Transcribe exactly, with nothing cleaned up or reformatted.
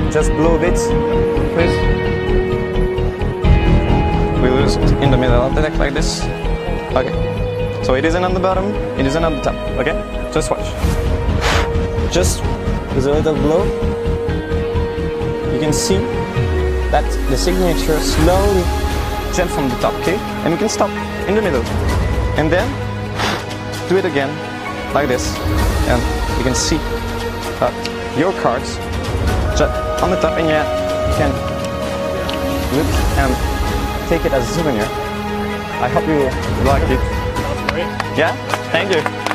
just blow a bit, please. We lose it in the middle of the deck like this. Okay. So it isn't on the bottom, it isn't on the top. Okay? Just watch. Just with a little blow, you can see that the signature slowly jumps from the top, okay? And you can stop in the middle. And then do it again, like this. And you can see that your cards just on the top, and yeah, you can look and take it as a souvenir. I hope you like it. That's great. Yeah? Thank you.